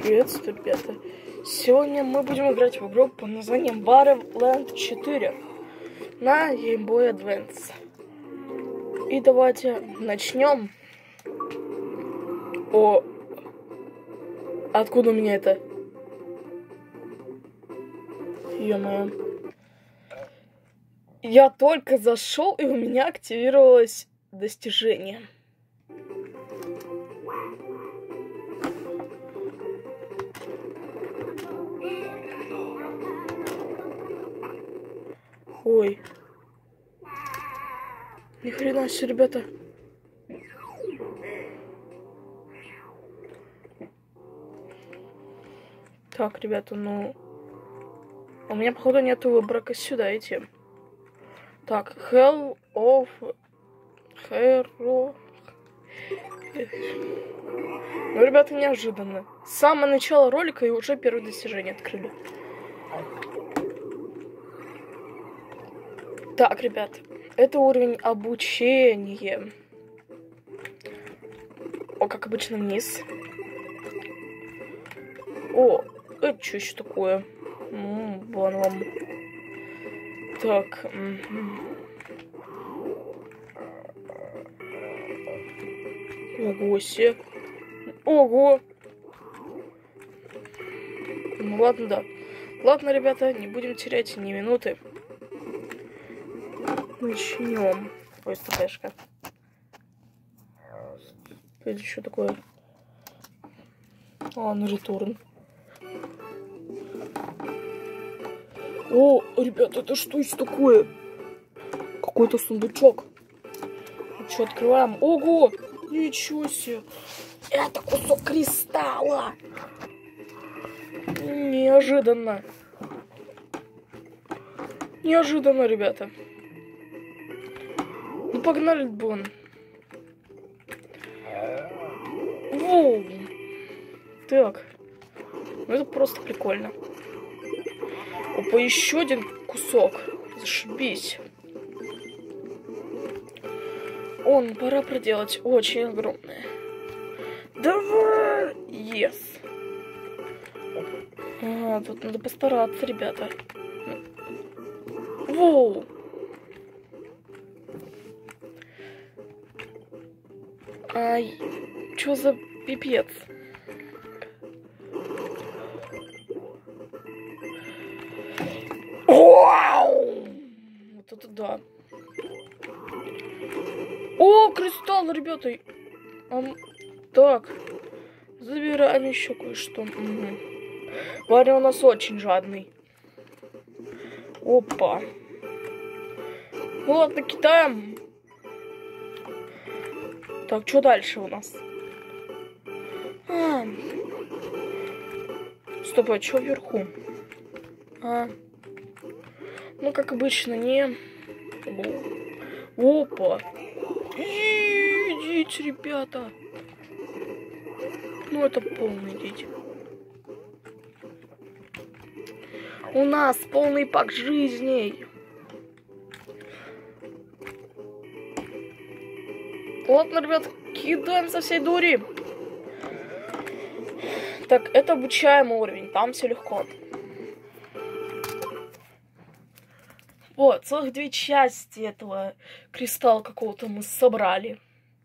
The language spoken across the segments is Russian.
Приветствую, ребята. Сегодня мы будем играть в игру под названием Borderlands 4 на Game Boy Advance. И давайте начнем. Откуда у меня это? Ё-моё. Я только зашел, и у меня активировалось достижение. Ой. Ни хрена себе, ребята. Так, ребята, ну... У меня, походу, нету выбора, сюда идти. Так, Hell of Hero. Ну, ребята, неожиданно. С самого начала ролика и уже первое достижение открыли. Так, ребят, это уровень обучения. Как обычно, вниз. Это что еще такое? Вон вам. Так. Ого себе. Ого. Ну ладно, да. Ладно, ребята, не будем терять ни минуты. Начнем. Ой, СТПшка. Это что такое? Ну ретурн. Ребята, это что еще такое? Какой-то сундучок. Что, открываем? Ого! Ничего себе! Это кусок кристалла! Неожиданно. Неожиданно, ребята. Ну, погнали, Бон. Воу! Так. Ну, это просто прикольно. Опа, еще один кусок. Зашибись. Пора проделать очень огромное. Давай! Yes! Тут надо постараться, ребята. Воу! Чё за пипец? Вау! Вот это да. Кристалл, ребята. Так. Забираем еще кое-что. Варя у нас очень жадный. Опа. Ну ладно, кидаем. Так, что дальше у нас? Стоп, а что вверху? Ну, как обычно, не... Опа! Идите, ребята! Ну, это полный дичь. У нас полный пак жизней. Ладно, ребят, кидаем со всей дури. Так, это обучаемый уровень, там все легко. Вот, целых 2 части этого кристалла какого-то мы собрали.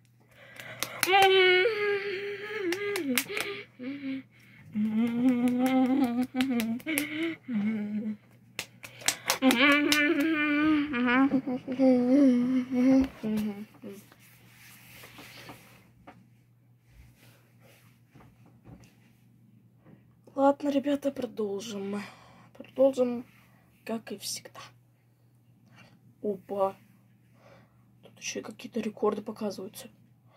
Ладно, ребята, продолжим. Продолжим, как и всегда. Опа. Тут еще и какие-то рекорды показываются.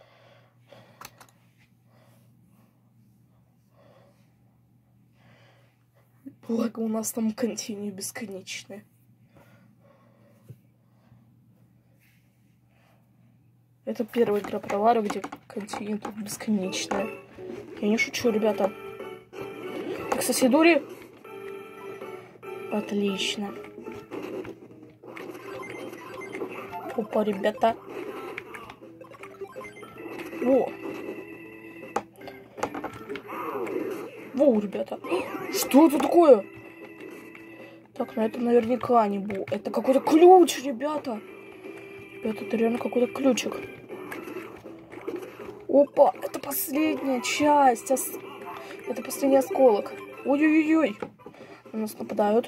Благо у нас там континью бесконечное. Это первая игра про Лару, где континью тут бесконечная. Я не шучу, ребята. Так, соседури. Отлично. Опа, ребята. Воу, ребята. Что это такое? Так, ну это наверняка не был. Это какой-то ключ, ребята. Ребята, это реально какой-то ключик. Опа, это последняя часть. Это последний осколок. Ой-ой-ой. На нас нападают.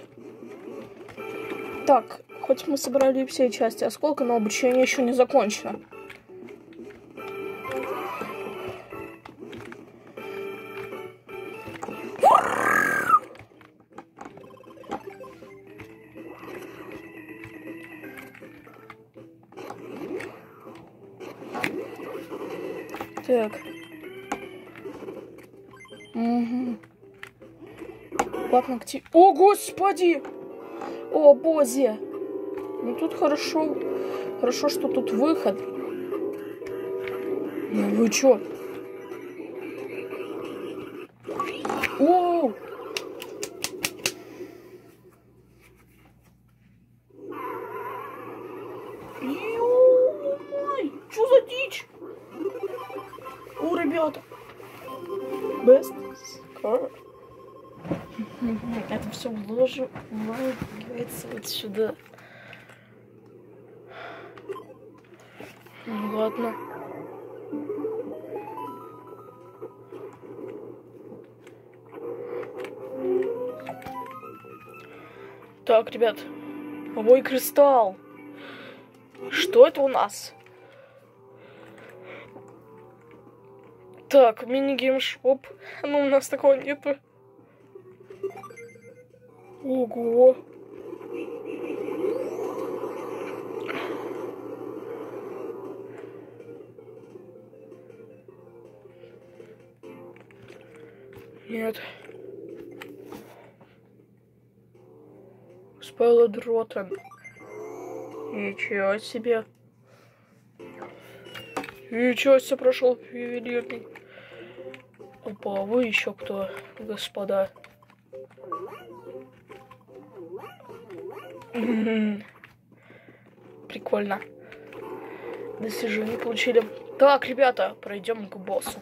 Так, хоть мы собрали все части осколка, но обучение еще не закончено. Так. Угу. Ладно, О, господи! О, бозе! Ну тут хорошо. Хорошо, что тут выход. Ну вы чё? Оу! Ё-моё! Чё за дичь? О, ребята! Best score. Это все влагивается вот сюда. Ну ладно. Так, ребят. Ой, кристалл. Что это у нас? Так, мини-гейм-шоп. Ну, у нас такого нету. Ого. Нет. Спайлодротен. Ничего себе. Ничего себе, прошел ювелирный. Опа, вы еще кто, господа? Прикольно. Достижение получили. Так, ребята, пройдем к боссу.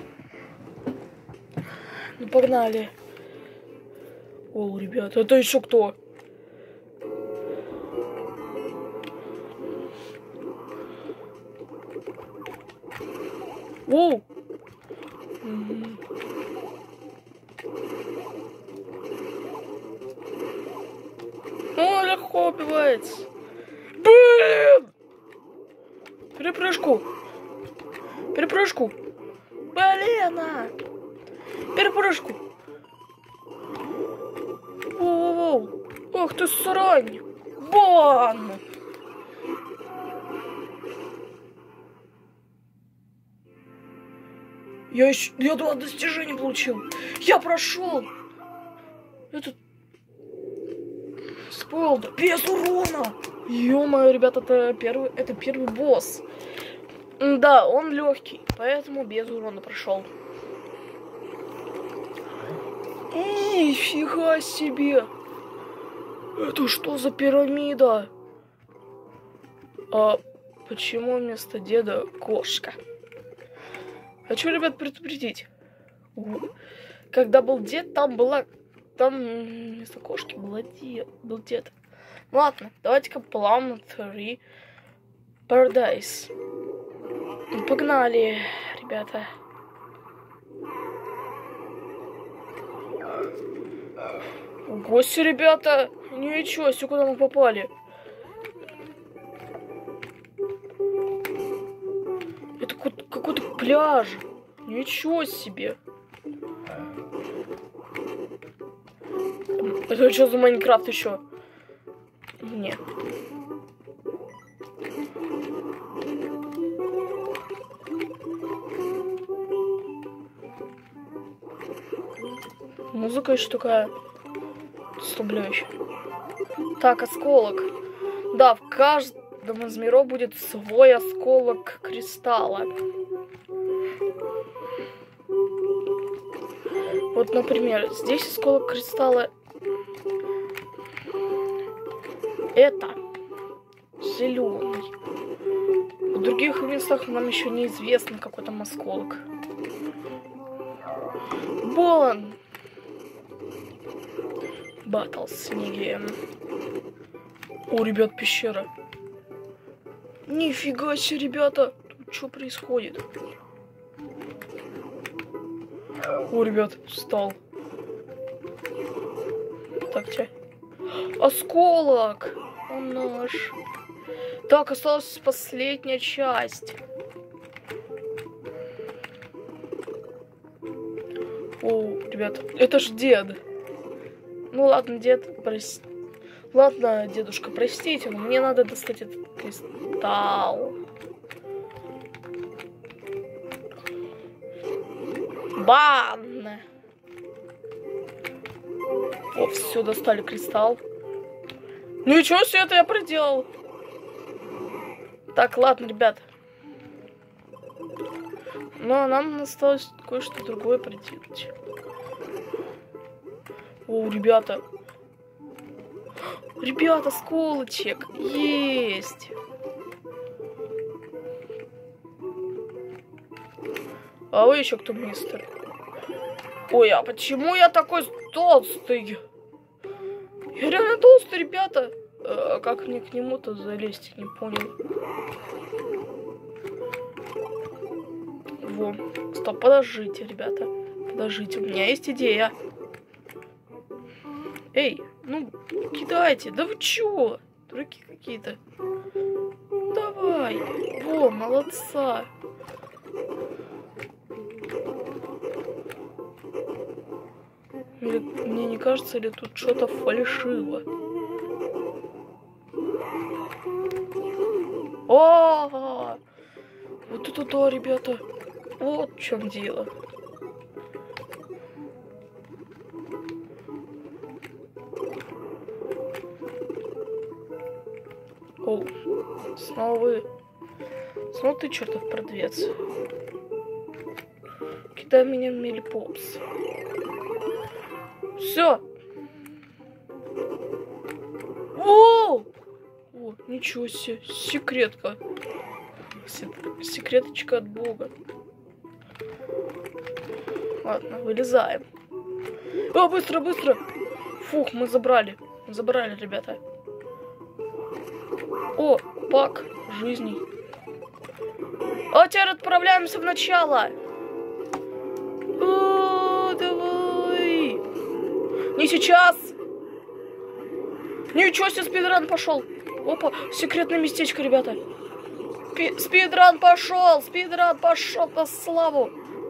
Ну, погнали. О, ребята, это еще кто? Воу! О, легко убивается. Блин! Перепрыжку. Перепрыжку. Блин! Перепрыжку. Воу-воу-воу. Ох ты, срань. Вон! Я два достижения получил. Я прошел. Этот спойлд без урона. Ё-моё, ребята, это первый босс. Да, он легкий, поэтому без урона прошел. Нифига себе. Это что за пирамида? А почему вместо деда кошка? Хочу, ребят, предупредить. Когда был дед, там вместо кошки был дед. Ну ладно, давайте-ка Plum 3 Paradise. Погнали, ребята. Гости, ребята. Ничего себе, куда мы попали. Это какой-то пляж. Ничего себе. Это что за Майнкрафт еще? Нет. Музыка еще такая расслабляющая. Так, осколок. Да, в каждом из миров будет свой осколок кристалла. Вот, например, здесь осколок кристалла. Это зеленый. В других местах нам еще неизвестно, какой там осколок. Вон! Батл снеги. О, ребят, пещера. Нифига себе, ребята. Тут что происходит? О, ребят, встал. Так, че? Осколок! Он наш. Так, осталась последняя часть. О, ребят, это ж дед. Ну ладно, дед, прости. Ладно, дедушка, простите, но мне надо достать этот кристалл. Бан! О, все, достали кристалл. Ничего себе, это я проделал. Так, ладно, ребят. Но нам осталось кое-что другое проделать. О, ребята. Ребята, сколочек. Есть. А вы еще кто, мистер? Ой, а почему я такой толстый? Я реально толстый, ребята. А как мне к нему-то залезть, не понял. Во. Стоп, подождите, ребята. Подождите, у меня есть идея. Эй, ну, кидайте. Да вы чё? Дураки какие-то. Давай. Во, молодца. Или, мне не кажется, ли тут что-то фальшиво? О, вот это да, ребята. Вот в чем дело. О, снова вы. Снова ты, чертов продавец. Кидай меня в милипопс. Все. О, ничего себе. Секретка. Секреточка от Бога. Ладно, вылезаем. О, быстро, быстро. Фух, мы забрали. Забрали, ребята. О, пак жизней. А теперь отправляемся в начало. О, давай. Не сейчас. Ничего себе, спидран пошел. Опа, секретное местечко, ребята. Спидран пошел по славу.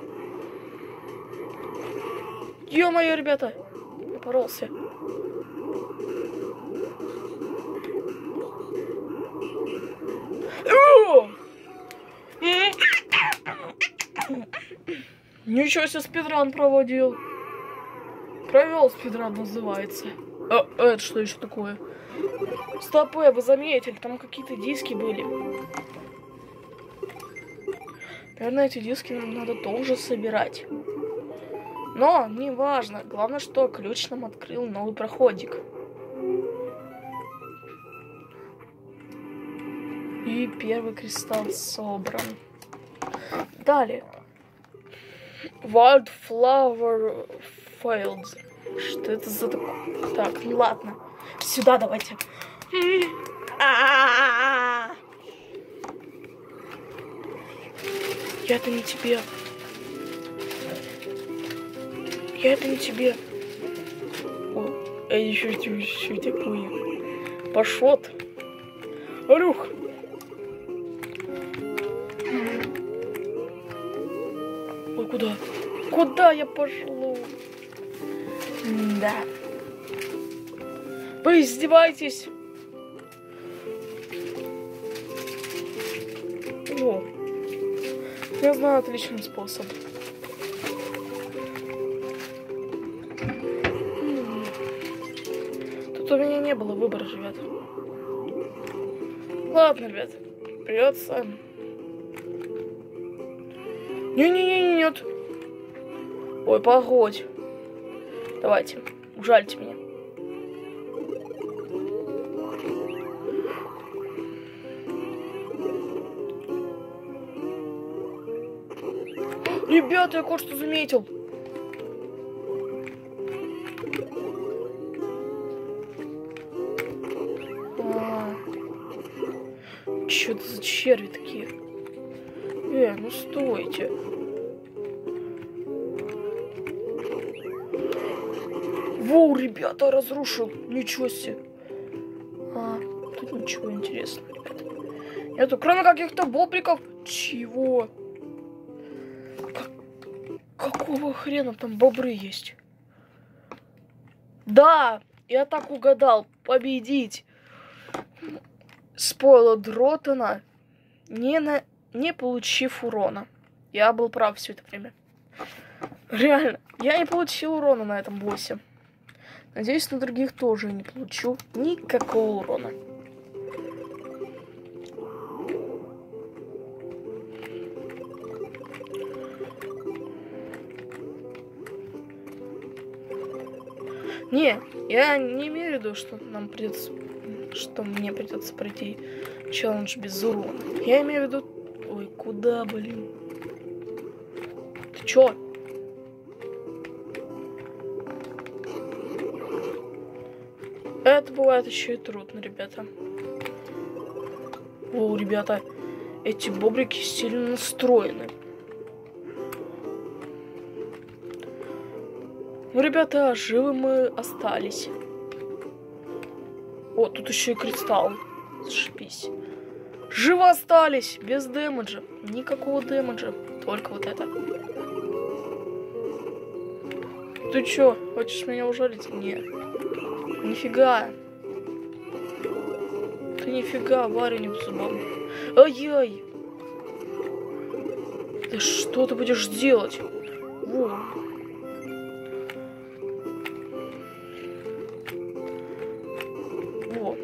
Ё-моё, ребята. Напоролся. Ничего себе, спидран проводил. Провел спидран, называется. Это что еще такое? Стоп, вы заметили, там какие-то диски были. Наверное, эти диски нам надо тоже собирать. Но, не важно. Главное, что ключ нам открыл новый проходик. И первый кристалл собран. Далее. Wildflower Fields. Что это за такое? Так, ну ладно. Сюда давайте. Я это не тебе. Я это не тебе. О, я еще такое. Пошот. Рух. Ой, куда? Куда я пошло? Да. Вы издеваетесь? О, я знаю отличный способ. Тут у меня не было выбора, ребят. Ладно, ребят, придется. Нет. Ой, погодь. Давайте, ужальте меня. Ребята, я кое-что заметил. Что это за черви такие? Ну стойте. Воу, ребята, разрушил. Ничего себе. Тут ничего интересного, ребята. Нету, кроме каких-то бобриков. Чего? Какого хрена там бобры есть? Да, я так угадал. Победить Спойла Дротона, не получив урона. Я был прав все это время. Реально, я не получил урона на этом боссе. Надеюсь, на других тоже не получу никакого урона. Не, я не имею в виду, что мне придется пройти челлендж без урона. Я имею в виду... Ой, куда, блин? Ты чё? Это бывает еще и трудно, ребята. О, ребята, эти бобрики сильно настроены. Ну, ребята, живы мы остались. О, тут еще и кристалл. Зашибись. Живы остались, без дэмэджа. Никакого дэмэджа, только вот это. Ты чё, хочешь меня ужалить? Нет. Нифига. Ты нифига, Варю не зубом. Ай-яй. Да что ты будешь делать? Во. Во.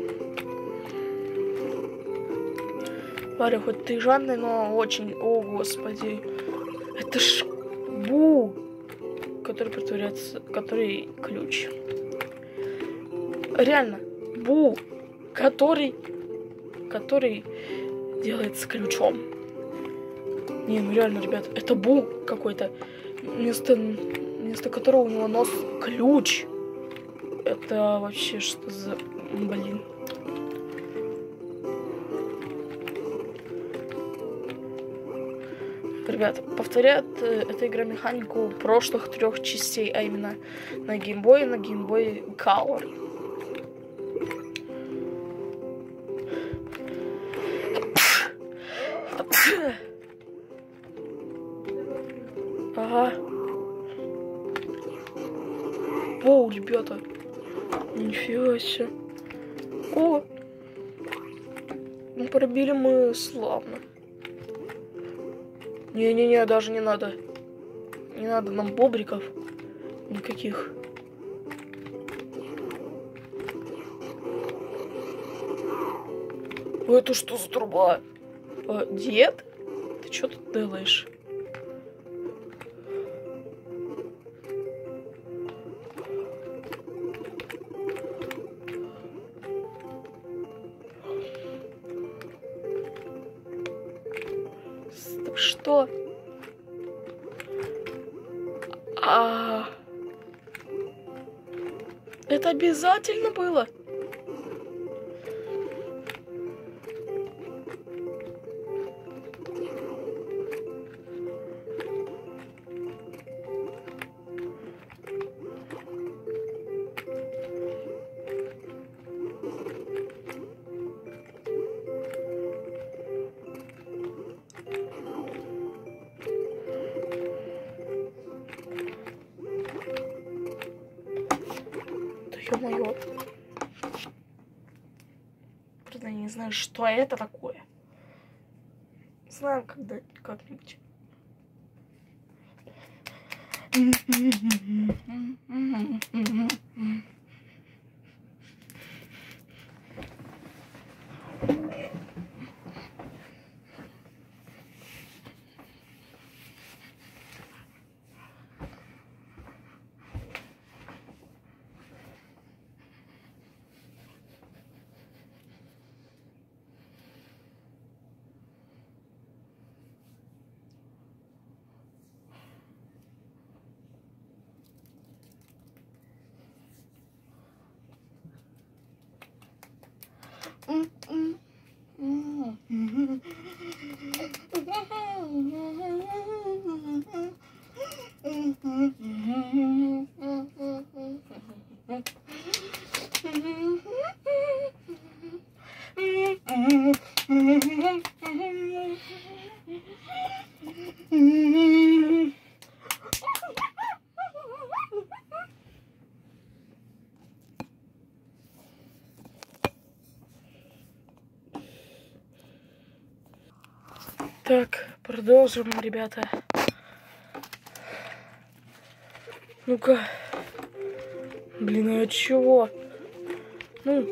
Варя, хоть ты жадный, но очень... О, господи. Это ж Бу, который притворяется... Который ключ. Реально. Бу, который делается ключом. Не, ну реально, ребят, это Бу какой-то. Вместо которого у него нос ключ. Это вообще что за... Блин. Ребят, повторяет эта игра механику прошлых 3 частей, а именно на геймбое и на геймбое Color. Ага. Воу, ребята. Нифига себе. О! Ну, пробили мы славно. Не-не-не, даже не надо. Не надо нам бобриков. Никаких. Это что за труба? Дед? Ты что тут делаешь? Что? Это обязательно было? Ё-моё. Правда, я не знаю, что это такое. Знаем как-нибудь. Так, продолжим, ребята. Ну-ка. Блин, а чего? Ну.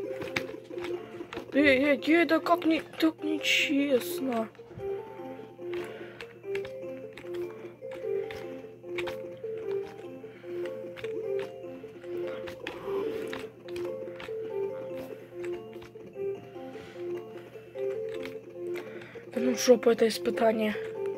Это как не так нечестно. Да ну в жопу это испытание.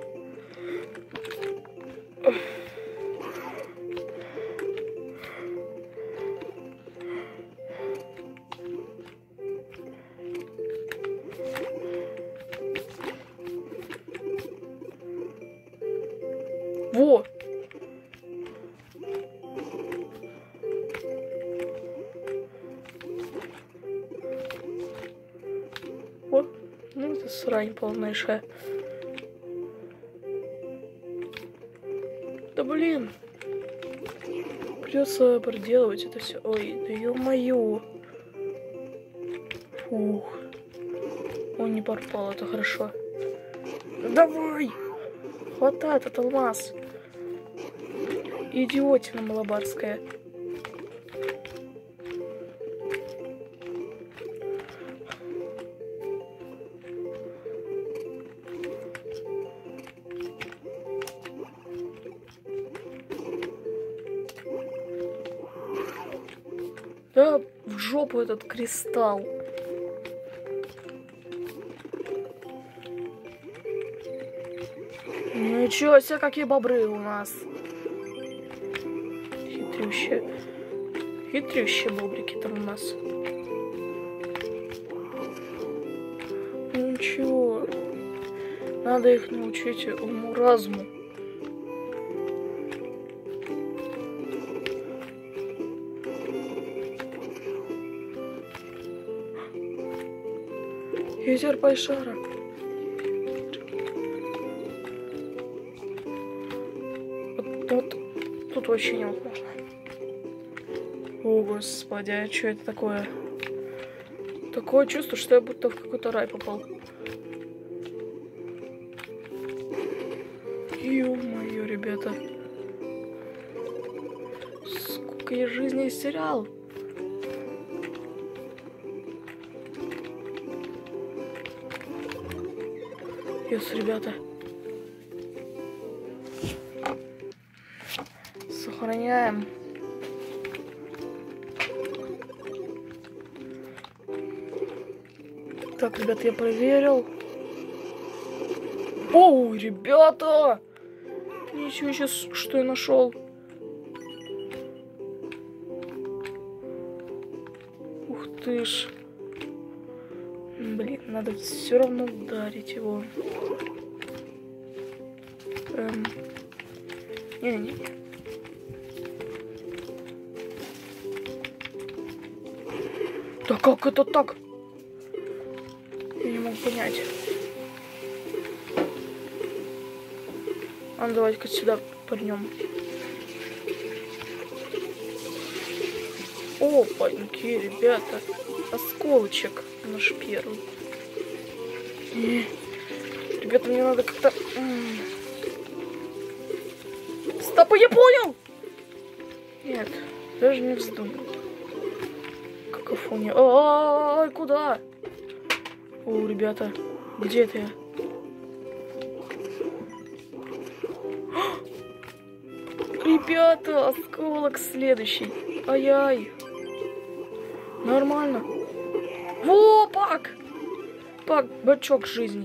Во! О, ну это срань полнейшая. Да блин. Придется проделывать это все. Ой, да ё-моё. Фух. Он не пропал, это хорошо. Давай! Хватай этот алмаз. Идиотина малабарская. Да в жопу этот кристалл. Ничего себе, какие бобры у нас. Хитрющие. Хитрющие бобрики там у нас. Ничего. Надо их научить уму-разуму. Ветер Пайшара. Вот тут вообще невозможно. О, господи, а что это такое? Такое чувство, что я будто в какой-то рай попал. Ё-моё, ребята. Сколько я жизни терял. Yes, ребята. Сохраняем. Так, ребята, я проверил. Оу, ребята! Ничего себе, что я нашел. Ух ты ж. Блин, надо все равно ударить его. Не-не-не. Да как это так? Я не могу понять. А ну давайте-ка сюда пырнем. Опаньки, ребята. Осколочек наш первый. Ребята, мне надо как-то... Стоп, я понял! Нет, даже не вздумал. Какофония. Ай, куда? О, ребята, где это я? Ребята, осколок следующий. Ай-яй. Нормально. Во, Пак! Пак, бачок жизни.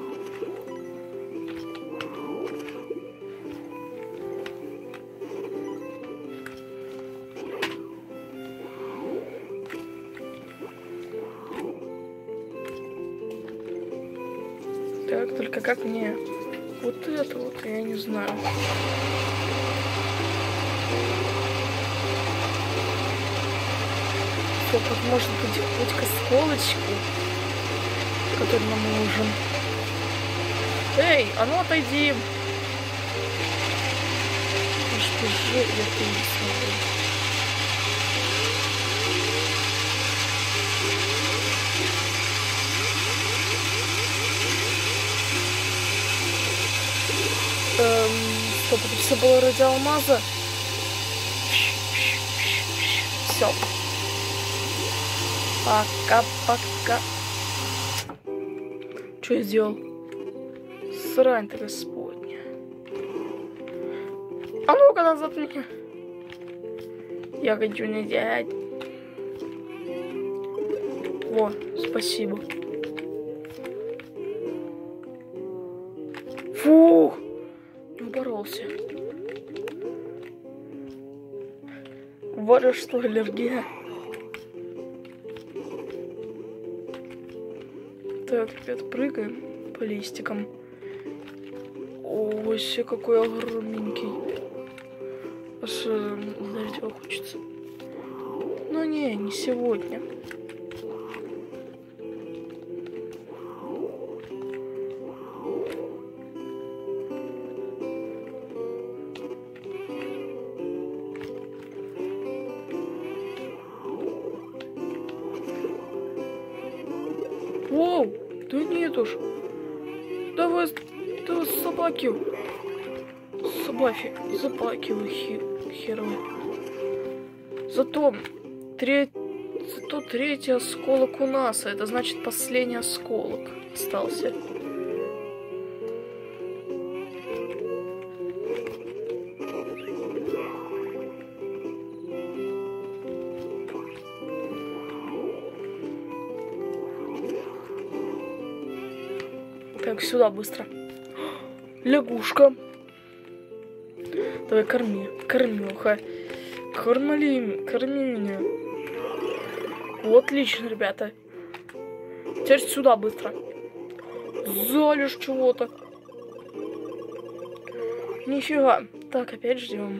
Так, только как мне вот это вот, я не знаю. Что, как может быть к осколочку, который нам нужен. Эй, а ну отойди. Что же я не смогу. было ради алмаза. Все. Пока-пока. Что я сделал? Срань-то господня. А ну-ка назад меня. Я хочу не делать. О, спасибо. Фух. Не боролся. Вот же что аллергия. Так, ребят, прыгаем по листикам. Ой, все какой огромненький. Аж ударить его хочется. Но не сегодня. Воу, да нет уж. Давай собаки. Собаки вы херовые. Зато третий осколок у нас, а это значит последний осколок остался. Так, сюда быстро. Лягушка. Давай, корми, кормилка. Корми меня. Вот, отлично, ребята. Теперь сюда быстро. Залишь чего-то. Нифига. Так, опять ждем.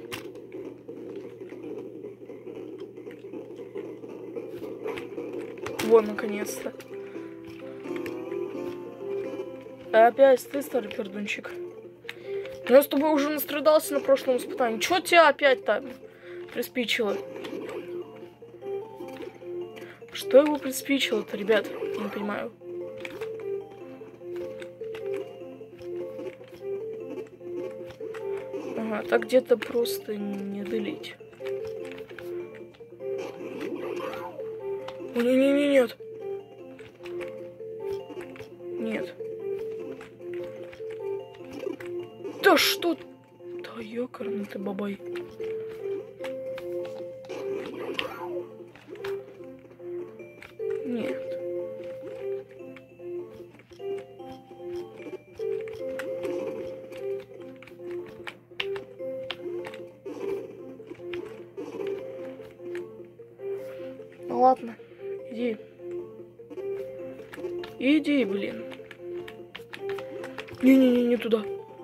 Вот, наконец-то. Опять ты, старый пердунчик. Я с тобой уже настрадался на прошлом испытании. Чё тебя опять-то приспичило? Что его приспичило-то, ребят? Я не понимаю. Ага, так где-то просто не долить. О, нет. Нет. Да что? Да ёкарный ты бабай. Нет. Ну ладно, иди. Иди, блин. Не туда.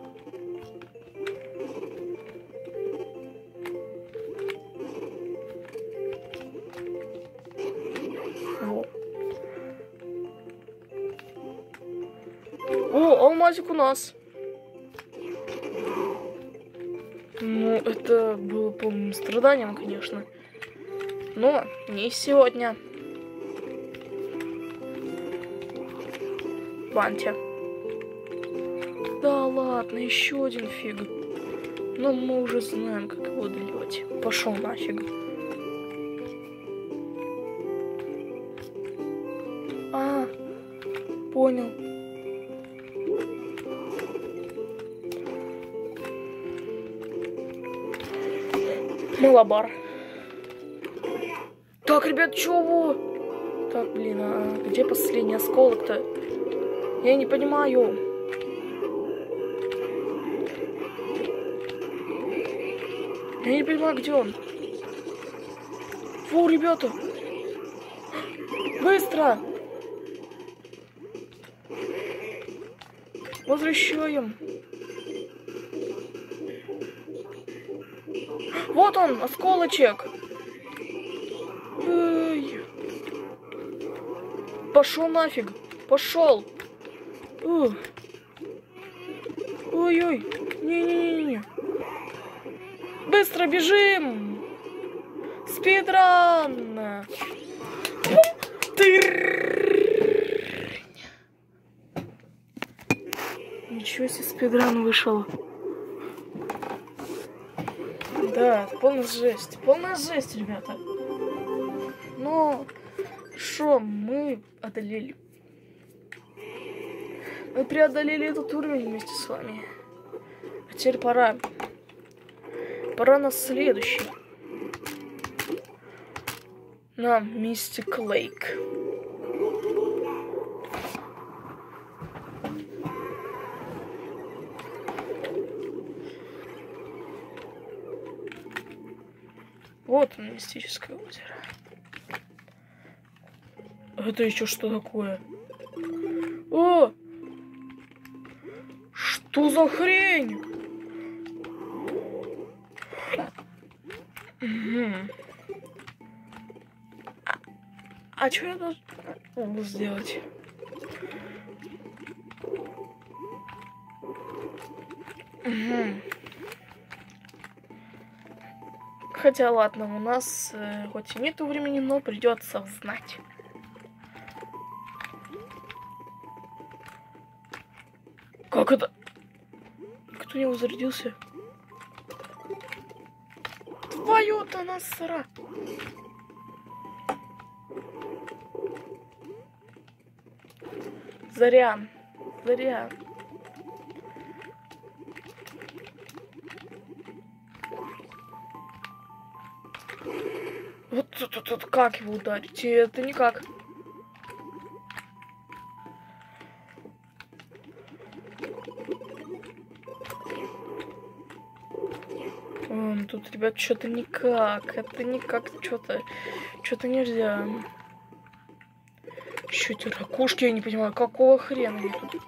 О, алмазик у нас. Ну, это было полным страданием, конечно. Но не сегодня. Бантя. Да ладно, еще один фиг. Но мы уже знаем, как его доливать. Пошел нафиг. А, понял. Малабар. Так, ребят, чего? Так, блин, а где последний осколок-то? Я не понимаю. Я не понимаю, где он. Фу, ребята. Быстро. Возвращаем. Вот он, осколочек. Эй. Пошел нафиг. Пошел. Ой-ой. Не-не-не. Быстро бежим. Спидран. Ничего себе, спидран вышел. Да, это полная жесть, ребята. Но что мы одолели? Мы преодолели этот уровень вместе с вами. А теперь пора на следующий. На Mystic Lake. Вот оно, мистическое озеро. Это еще что такое? О! Что за хрень? Угу. А что я должен сделать? Угу. Хотя ладно, у нас хоть и нет времени, но придется знать. Как это? Кто не возродился? Твою-то насра! Зря. Вот тут как его ударить? Это никак. Тут, ребят, что-то никак. Это никак, что-то нельзя. Еще эти ракушки, я не понимаю, какого хрена они тут.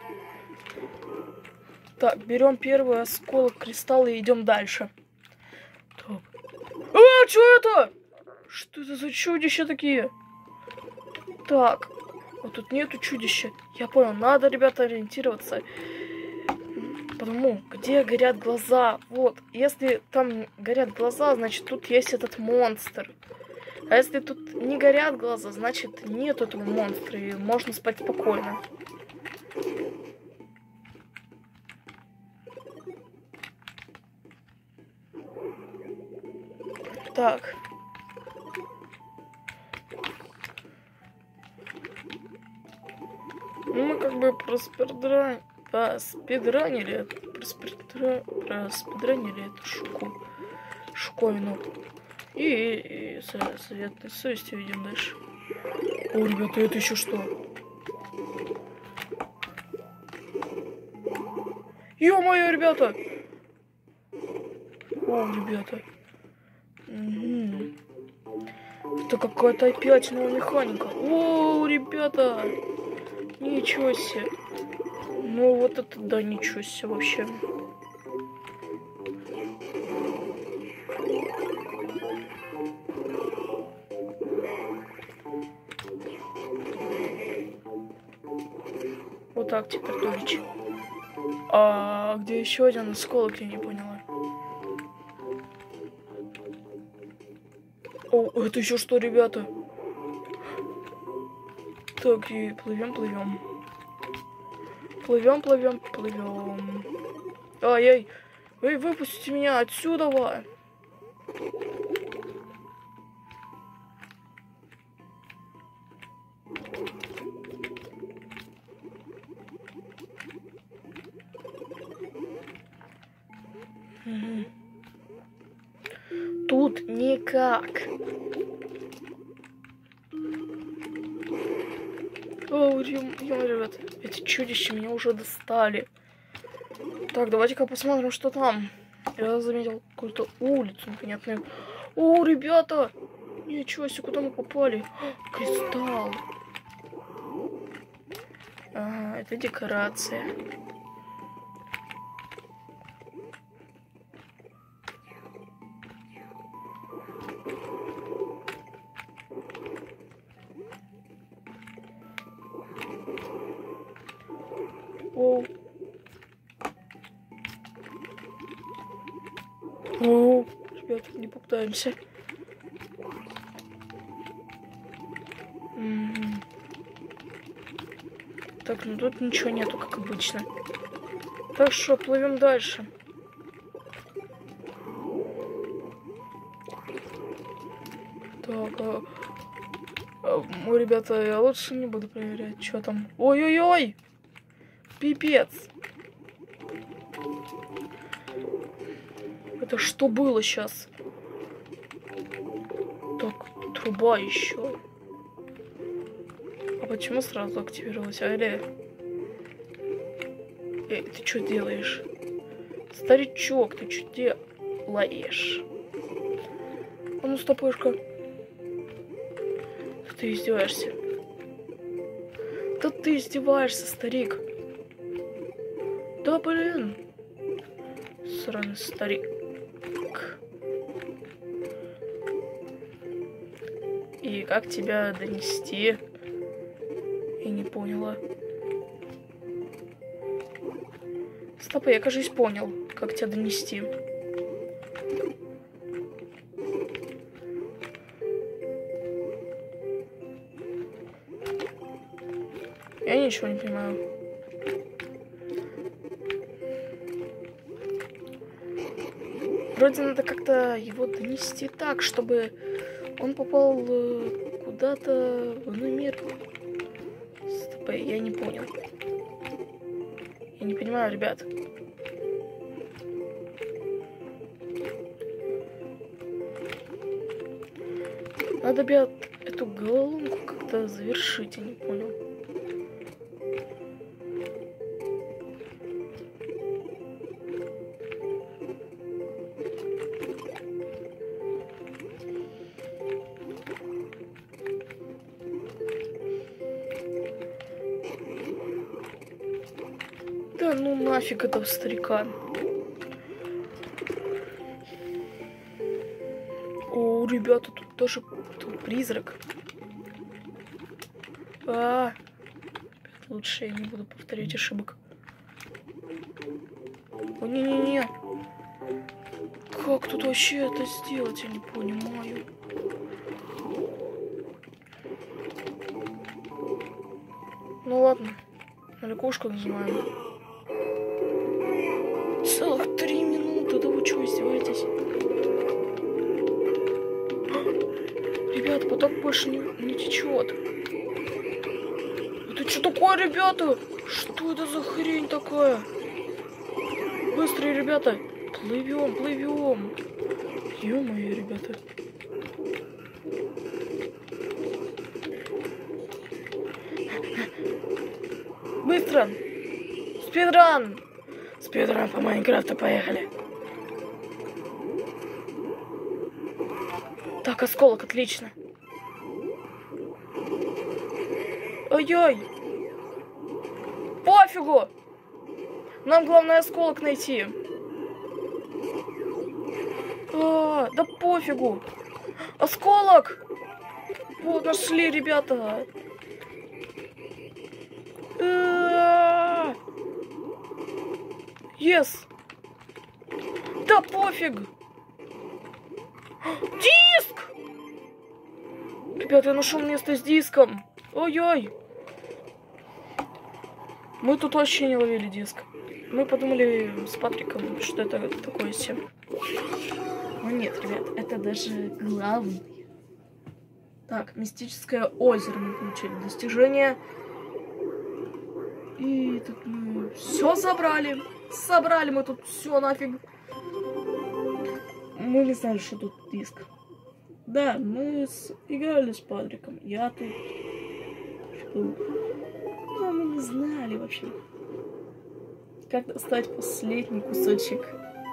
Так, берем первый осколок кристалла и идем дальше. Так. А, что это? Что это за чудища такие? Так, вот тут нету чудища. Я понял, надо, ребята, ориентироваться. Потому, где горят глаза. Вот, если там горят глаза, значит, тут есть этот монстр. А если тут не горят глаза, значит, нет этого монстра, и можно спать спокойно. Так. Ну, мы как бы проспидранили эту штуковину. И советной совестью идем дальше. О, ребята, это еще что? Ё-моё, ребята! О, ребята. Угу. Это какая-то опять новая механика. О, ребята! Ничего себе. Ну вот это да, ничего себе вообще. Вот так теперь дольше. А где еще один осколок, я не поняла. О, это еще что, ребята? Так, и плывем. Плывем. Ай-яй. Эй, выпустите меня отсюда! Угу. Тут никак. О, ребят, эти чудища меня уже достали. Так, давайте-ка посмотрим, что там. Я заметил какую-то улицу непонятную. О, ребята! Ничего себе, куда мы попали? Кристалл. Ага, это декорация. О, ребята, не попытаемся. Так, ну тут ничего нету, как обычно. Так что плывем дальше. Так, ребята, я лучше не буду проверять, что там. Ой-ой-ой! Пипец! Это что было сейчас? Так, труба еще. А почему сразу активировалась? Эй, ты что делаешь? Старичок, ты что делаешь? А ну, стопышка. Ты издеваешься? Да ты издеваешься, старик. Да блин. Сраный старик. И как тебя донести? Я не поняла. Стоп, я, кажется, понял, как тебя донести. Я ничего не понимаю. Вроде надо как-то его донести так, чтобы он попал куда-то в иной мир. Стоп, я не понял. Я не понимаю, ребят. Надо бы эту головоломку как-то завершить, я не понял. Да ну нафиг этого старика. О, ребята, тут тоже призрак. Лучше я не буду повторять ошибок. О, не-не-не. Как тут вообще это сделать, я не понимаю. Ну ладно, на лягушку нажимаем. Целых 3 минуты, да вы что, издеваетесь? Ребят, поток больше не течет. Это что такое, ребята? Что это за хрень такая? Быстрее, ребята. Плывем, плывем. Ё-моё, ребята. Быстро. Спидран. Спидран по Майнкрафту, поехали. Так, осколок, отлично. Ой-ой. Пофигу. Нам главное осколок найти. Да пофигу. Осколок. Вот, нашли, ребята. Yes. Да пофиг. Диск! Ребята, я нашел место с диском. Ой-ой. Мы тут вообще не ловили диск. Мы подумали с Патриком, что это такое все. Но нет, ребят, это даже главный. Так, мистическое озеро мы получили достижение. И тут мы все собрали. Собрали мы тут все нафиг. Мы не знали, что тут диск. Да, мы играли с Патриком. Я тут был. Но мы не знали вообще, как достать последний кусочек.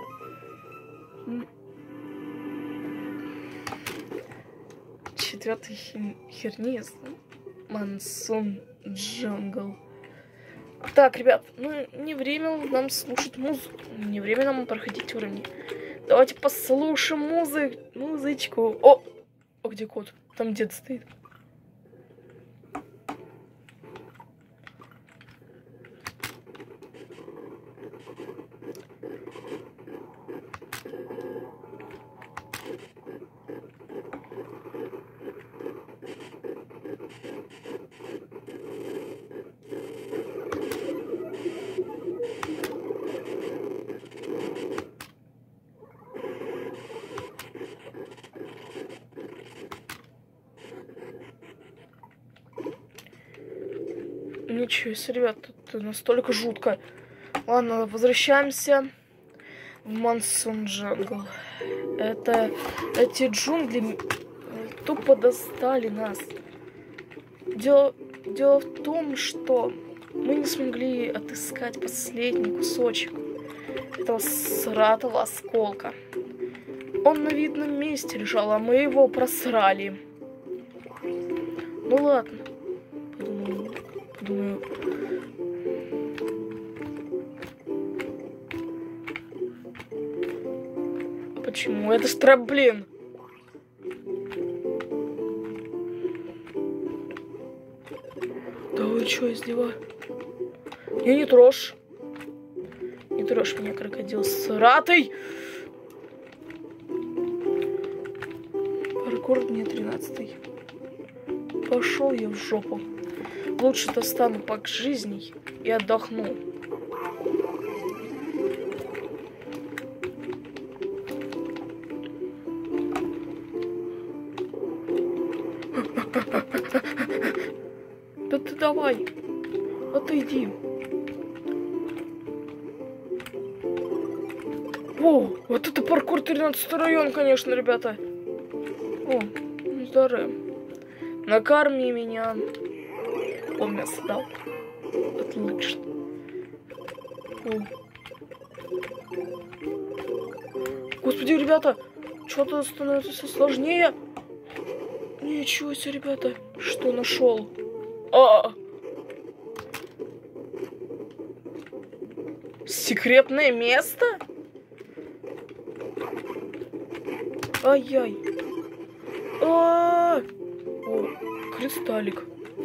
Четвертый херни. Монсун Джангл. Так, ребят, ну не время нам слушать музыку. Не время нам проходить уровни. Давайте послушаем музычку. О, где кот? Там дед стоит. Ничего себе, ребят, тут настолько жутко. Ладно, возвращаемся в Монсун Джангл. Эти джунгли тупо достали нас. Дело в том, что мы не смогли отыскать последний кусочек этого сратого осколка. Он на видном месте лежал, а мы его просрали. Ну ладно. Подумаю. Почему? Это ж трамплин. Да вы чё, издеваетесь? Не трожь. Не трожь меня, крокодил сратый. Паркур мне 13-й. Пошел я в жопу. Лучше достану пак жизней и отдохну. Да ты давай, отойди. О, вот это паркур 13 район, конечно, ребята. О, здорово. Накорми меня. Он мясо дал. Отлично. О. Господи, ребята, что-то становится сложнее. Ничего себе, ребята, что нашел? Секретное место? Ай-яй. О, кристаллик.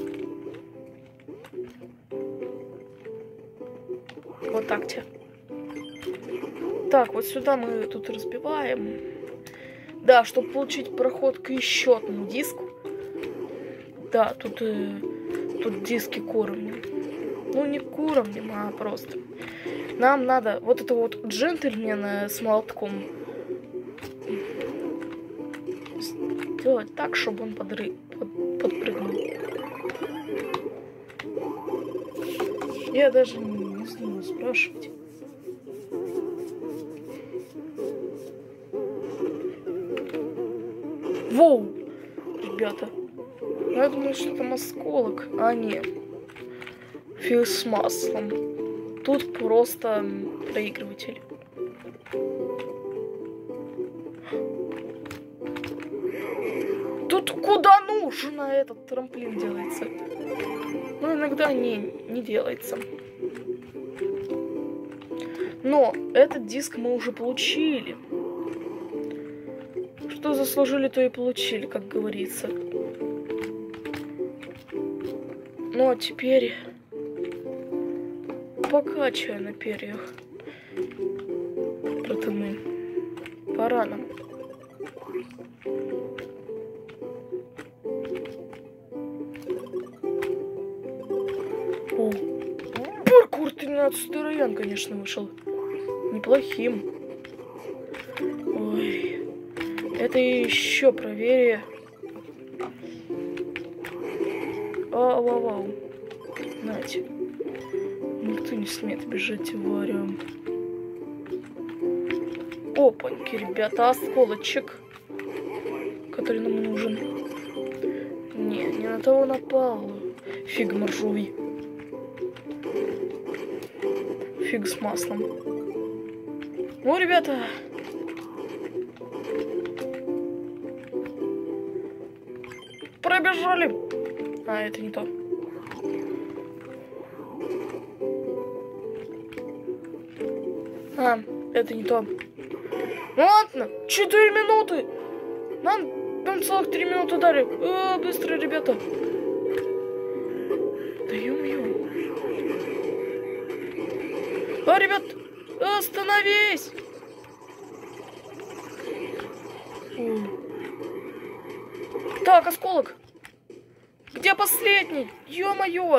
Вот так тебе. Так, вот сюда мы тут разбиваем. Да, чтобы получить проход к еще одному диску. Да, тут диски к уровню. Ну, не к уровню, а просто. Нам надо вот это вот джентльмена с молотком сделать так, чтобы он подпрыгнул. Я даже не знаю спрашивать. Воу! Ребята. Я думаю, что там осколок. А нет. Фиг с маслом. Тут просто проигрыватель. Тут куда нужно этот трамплин делается. Но иногда не делается. Но этот диск мы уже получили. Что заслужили, то и получили, как говорится. Ну а теперь покачаю на перьях. Братаны, пора нам. О, паркур 13 район, конечно, вышел. Неплохим. Ой, это еще правее. Вау. Нате. Никто не смеет бежать тварям. Опаньки, ребята, осколочек, который нам нужен. Не на того напал. Фиг моржовый. Фиг с маслом. Ну, ребята. Пробежали. А, это не то. А, это не то. Ну ладно, 4 минуты. Нам целых 3 минуты дали. Быстро, ребята. Да ё-моё. Ребят, остановись. Так, осколок. Где последний? Ё-моё.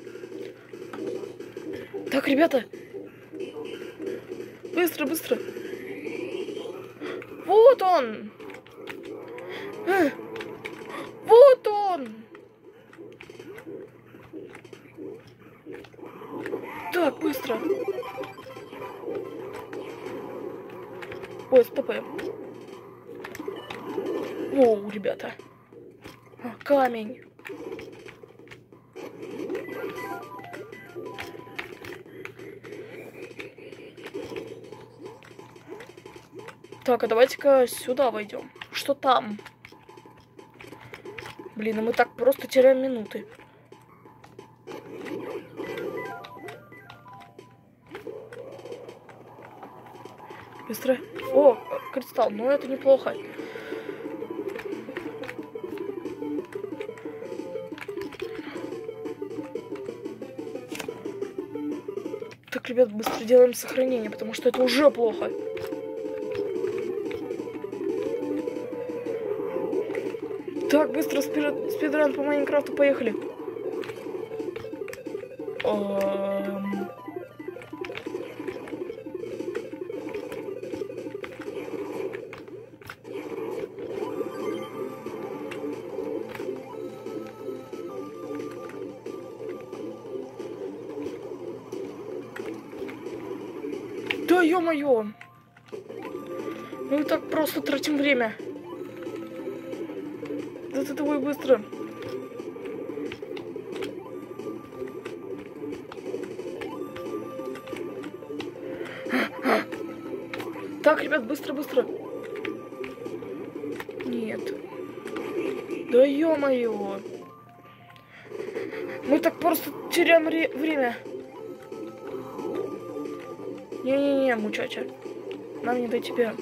Так, ребята. Быстро. Вот он. Вот он. ребята. Камень. Так, а давайте-ка сюда войдем. Что там? Блин, а мы так просто теряем минуты. Быстро. О, кристалл, ну это неплохо. Так, ребят, быстро делаем сохранение, потому что это уже плохо. Так, быстро спидран по Майнкрафту, поехали. Да ё-моё! Мы так просто тратим время. Да ты давай быстро. Так, ребят, быстро, быстро. Нет. Да ё-моё. Мы так просто теряем время. Не-не-не, мучача. Нам не до тебя.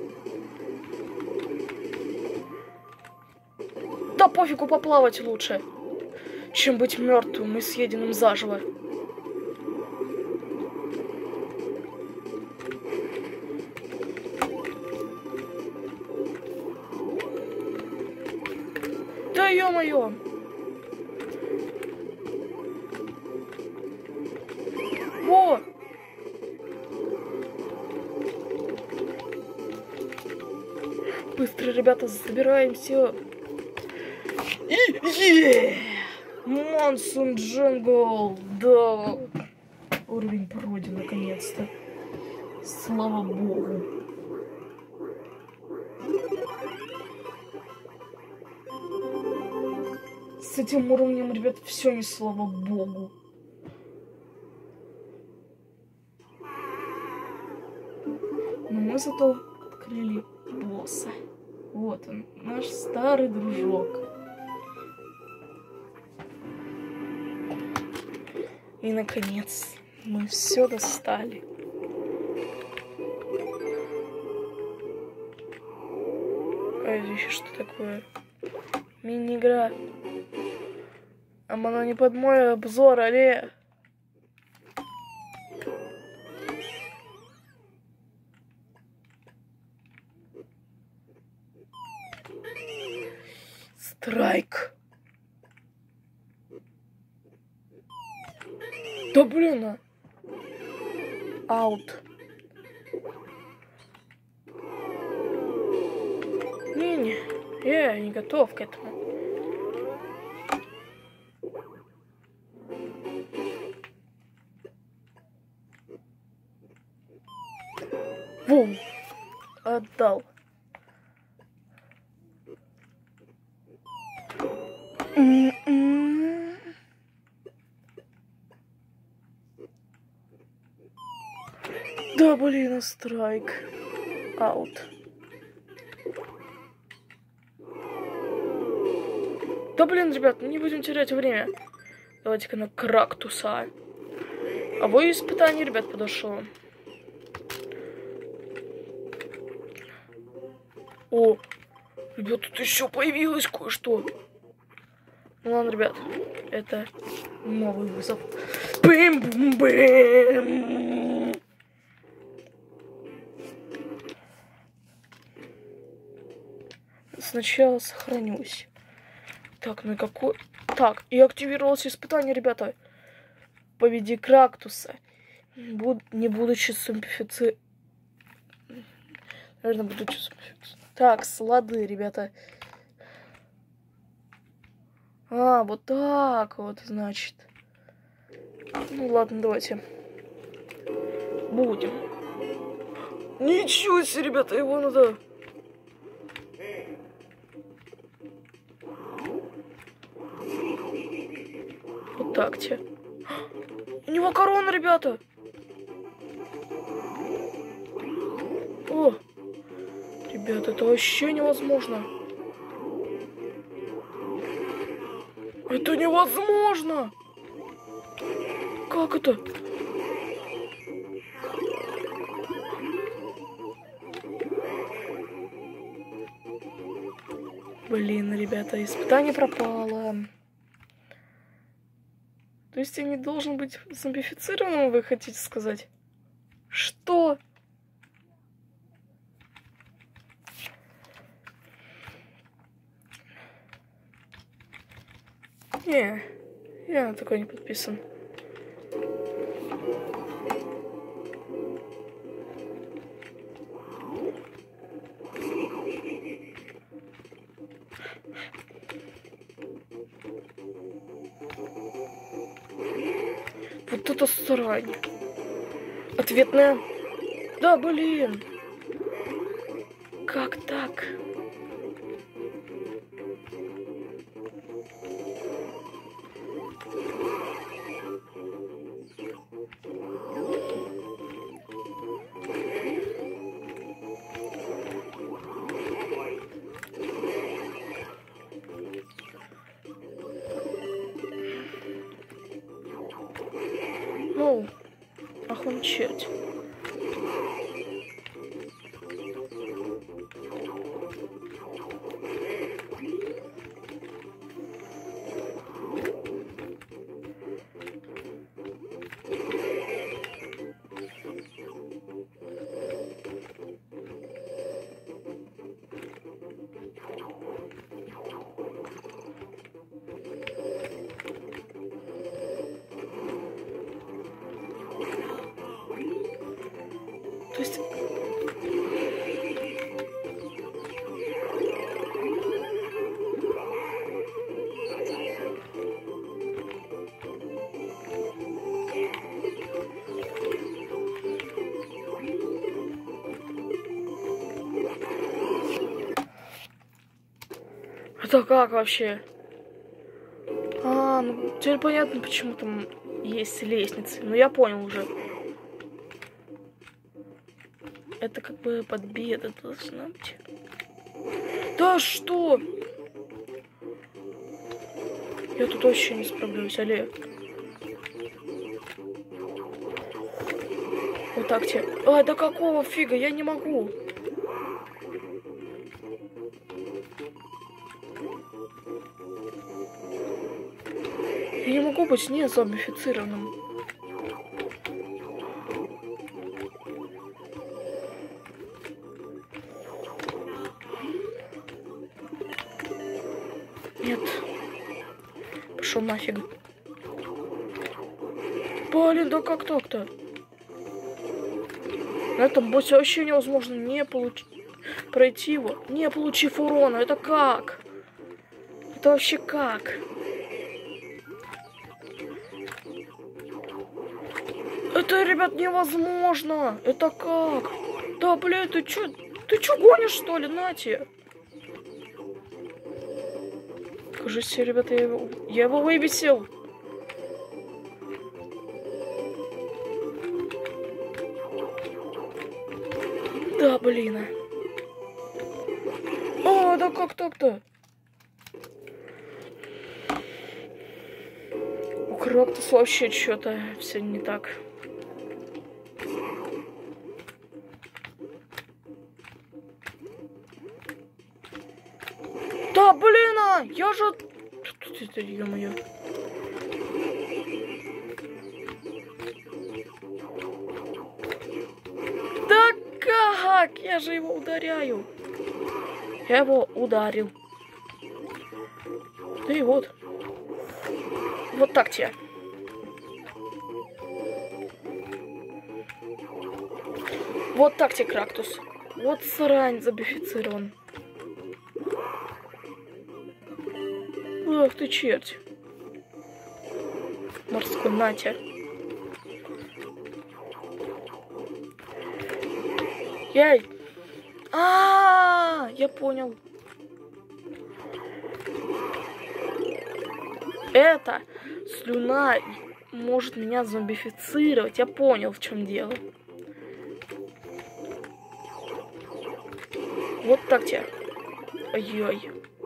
Да пофигу, поплавать лучше, чем быть мертвым и съеденным заживо. Да ё-моё! Во! Быстро, ребята, забираемся. Monsoon Jungle! Да! Уровень пройден наконец-то. Слава богу. С этим уровнем, ребят, все не слава богу. Но мы зато открыли босса. Вот он, наш старый дружок. И, наконец, мы все достали. А это еще что такое? Мини-игра. А она не под мой обзор, але. Страйк. Да блин, а. Аут. Не-не, я не готов к этому. Бум. Отдал. Да, блин, страйк. Аут. Да, блин, ребят, не будем терять время. Давайте-ка на Крактуса. А вы испытание, ребят, подошло. О, ребят, тут еще появилось кое-что. Ну ладно, ребят, это новый вызов. Бэм-бэм-бэм. Сначала сохранюсь. Так, ну и какой... Так, и активировалось испытание, ребята. Победи Крактуса. Не будучи сумпифици... Наверное, будучи сумпифици... Так, слады, ребята. А, вот так вот, значит. Ну ладно, давайте. Будем. Ничего себе, ребята, его надо... Так-те. У него корона, ребята. О, ребята, это вообще невозможно. Это невозможно. Как это? Блин, ребята, испытание пропало. То есть я не должен быть зомбифицированным, вы хотите сказать? Что? Не, я на такой не подписан. Вот это срань. Ответная. Да, блин. Как так? Ну, охуеть. То есть... Это как вообще? А, ну теперь понятно, почему там есть лестницы. Ну я понял уже. Это как бы подбеда должна быть. Да что? Я тут вообще не справлюсь, алле. Вот так тебе. А, да какого фига? Я не могу. Я не могу быть не зомбифицированным. Нет. Пошел нафиг. Блин, да как так-то? На этом боссе вообще невозможно не пройти его, не получив урона. Это как? Это вообще как? Это, ребят, невозможно. Это как? Да, блин, ты чё гонишь, что ли? Нате. Кажется, ребята, я его выбесил. Да, блин. О, да как так-то? У Крактуса вообще что-то все не так. Да, блин, я же... Это, ё-моё. Да как? Я же его ударяю. Я его ударил. Да и вот. Вот так тебе. Вот так тебе, Крактус. Вот срань зомбифицирован. Ах ты черт. Морской Натя. Яй. Я понял. Это слюна может меня зомбифицировать. Я понял, в чем дело. Вот так тебе. Ой-ой.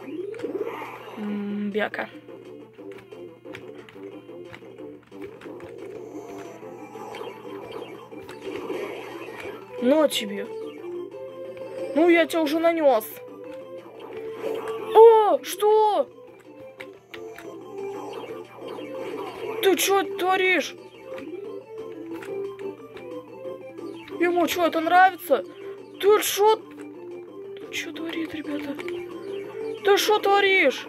Бяка. На тебе. Ну, я тебя уже нанес. О, что? Ты что творишь? Ему что, это нравится? Ты что? Ты что творит, ребята? Ты что творишь?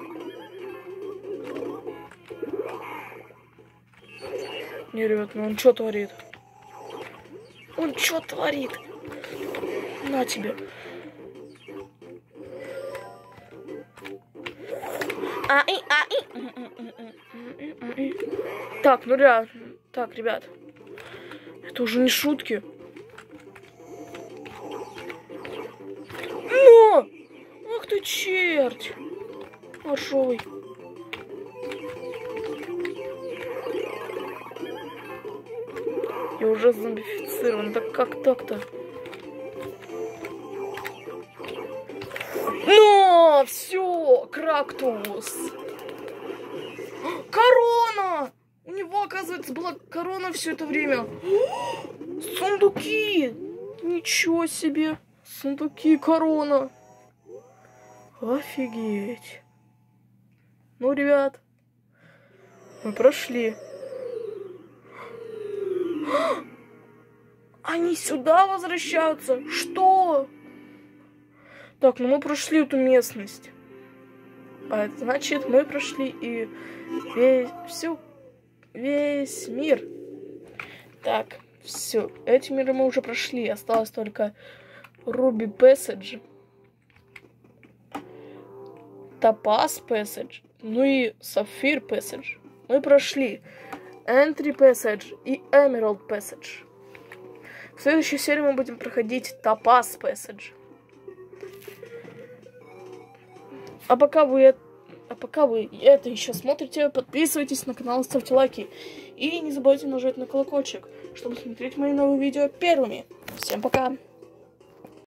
Не, ребят, ну он что творит? Он что творит? На тебе. Так, ну реально. Так, ребят. Это уже не шутки. Но! Ах ты черт! Ошой. Я уже зомбифицирован. Да как так-то? Но! Все! Крактус! Корона! У него, оказывается, была корона все это время. Сундуки! Ничего себе! Сундуки, корона! Офигеть! Ну, ребят, мы прошли. Они сюда возвращаются? Что? Так, ну мы прошли эту местность. А это значит, мы прошли и весь мир. Так, все. Эти миры мы уже прошли. Осталось только Ruby Passage, Topaz Passage, ну и Sapphire Passage. Мы прошли Entry Passage и Emerald Passage. В следующей серии мы будем проходить Topaz Passage. А пока вы это еще смотрите, подписывайтесь на канал, ставьте лайки. И не забывайте нажать на колокольчик, чтобы смотреть мои новые видео первыми. Всем пока!